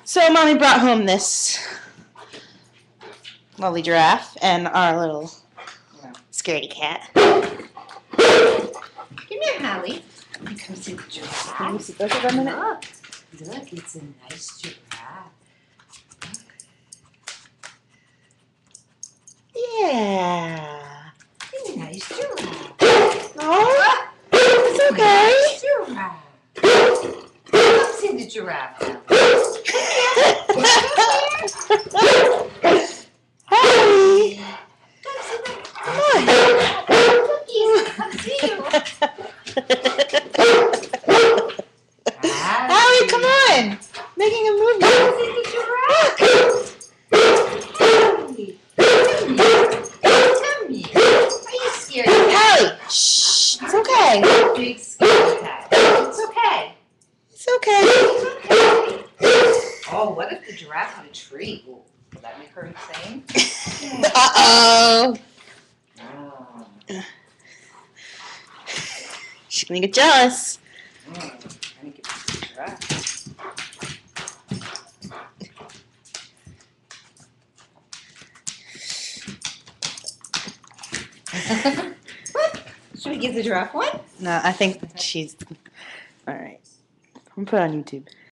So Mommy brought home this lovely giraffe and our little scaredy cat. Come here, Hallie. Let me come see the giraffe. Can you see both of them in it? Look, it's a nice giraffe. Yeah. It's a nice giraffe. Oh, it's okay. Nice giraffe. Come see the giraffe, Hallie. Hey. Come see the Come on. cookies. Come see you. Hallie, come on. Making a movement. Come see the giraffe. Hallie. Come here. Are you scared? Hallie, shh. It's okay. Big scaredy cat. It's okay. It's okay. It's okay. Oh, what if the giraffe hit a tree? Ooh, will that make her insane? Uh-oh. Oh. She's gonna get jealous. Trying to get the giraffe. What? Should we give the giraffe one? No, I think she's... Alright. I'm gonna put it on YouTube.